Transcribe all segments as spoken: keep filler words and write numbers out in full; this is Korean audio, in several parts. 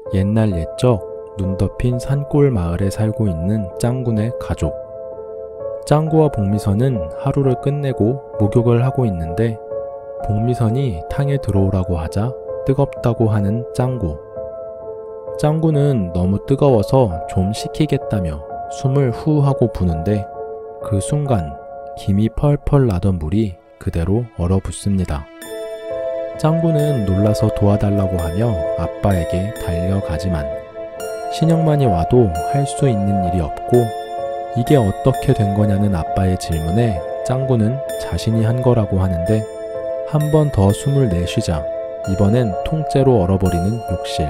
옛날 옛적 눈 덮인 산골 마을에 살고 있는 짱구네 가족. 짱구와 복미선은 하루를 끝내고 목욕을 하고 있는데 복미선이 탕에 들어오라고 하자 뜨겁다고 하는 짱구. 짱구는 너무 뜨거워서 좀 식히겠다며 숨을 후 하고 부는데 그 순간 김이 펄펄 나던 물이 그대로 얼어붙습니다. 짱구는 놀라서 도와달라고 하며 아빠에게 달려가지만 신영만이 와도 할 수 있는 일이 없고 이게 어떻게 된 거냐는 아빠의 질문에 짱구는 자신이 한 거라고 하는데 한 번 더 숨을 내쉬자 이번엔 통째로 얼어버리는 욕실.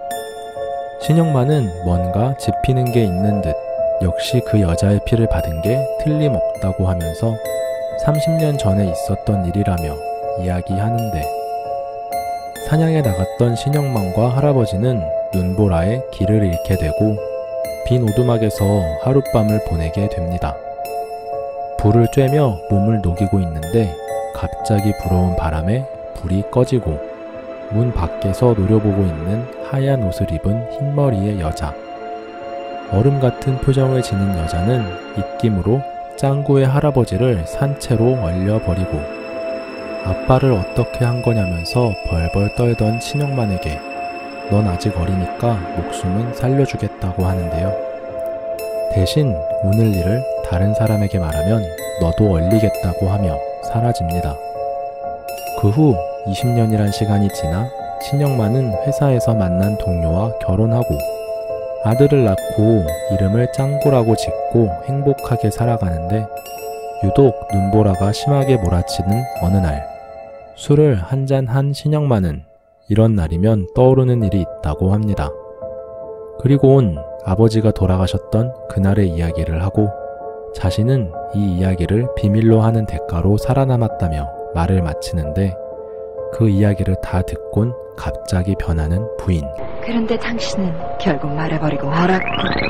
신영만은 뭔가 짚히는 게 있는 듯 역시 그 여자의 피를 받은 게 틀림없다고 하면서 삼십 년 전에 있었던 일이라며 이야기하는데 사냥에 나갔던 신영만과 할아버지는 눈보라에 길을 잃게 되고 빈 오두막에서 하룻밤을 보내게 됩니다. 불을 쬐며 몸을 녹이고 있는데 갑자기 불어온 바람에 불이 꺼지고 문 밖에서 노려보고 있는 하얀 옷을 입은 흰머리의 여자. 얼음 같은 표정을 지닌 여자는 입김으로 짱구의 할아버지를 산채로 얼려버리고 아빠를 어떻게 한 거냐면서 벌벌 떨던 신영만에게 넌 아직 어리니까 목숨은 살려주겠다고 하는데요. 대신 오늘 일을 다른 사람에게 말하면 너도 얼리겠다고 하며 사라집니다. 그 후 이십 년이란 시간이 지나 신영만은 회사에서 만난 동료와 결혼하고 아들을 낳고 이름을 짱구라고 짓고 행복하게 살아가는데 유독 눈보라가 심하게 몰아치는 어느 날 술을 한잔한 신영만은 이런 날이면 떠오르는 일이 있다고 합니다. 그리고는 아버지가 돌아가셨던 그날의 이야기를 하고 자신은 이 이야기를 비밀로 하는 대가로 살아남았다며 말을 마치는데 그 이야기를 다 듣곤 갑자기 변하는 부인. 그런데 당신은 결국 말해버리고 말았고.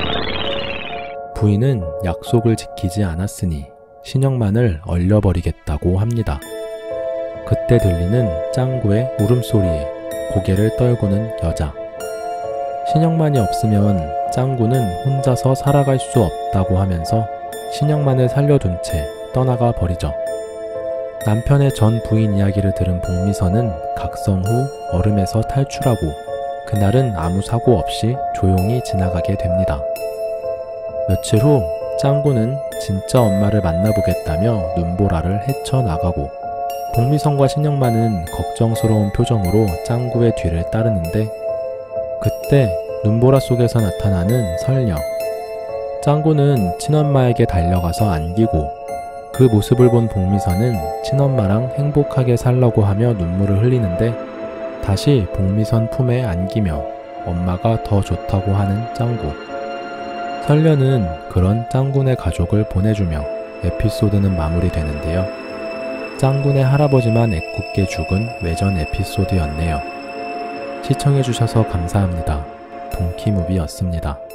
부인은 약속을 지키지 않았으니 신영만을 얼려버리겠다고 합니다. 그때 들리는 짱구의 울음소리에 고개를 떨구는 여자. 신영만이 없으면 짱구는 혼자서 살아갈 수 없다고 하면서 신영만을 살려둔 채 떠나가 버리죠. 남편의 전 부인 이야기를 들은 복미선은 각성 후 얼음에서 탈출하고 그날은 아무 사고 없이 조용히 지나가게 됩니다. 며칠 후 짱구는 진짜 엄마를 만나보겠다며 눈보라를 헤쳐나가고 복미선과 신영만은 걱정스러운 표정으로 짱구의 뒤를 따르는데 그때 눈보라 속에서 나타나는 설녀. 짱구는 친엄마에게 달려가서 안기고 그 모습을 본 복미선은 친엄마랑 행복하게 살라고 하며 눈물을 흘리는데 다시 복미선 품에 안기며 엄마가 더 좋다고 하는 짱구. 설녀는 그런 짱구네 가족을 보내주며 에피소드는 마무리되는데요. 짱구네 할아버지만 애꿎게 죽은 외전 에피소드였네요. 시청해주셔서 감사합니다. 동키무비였습니다.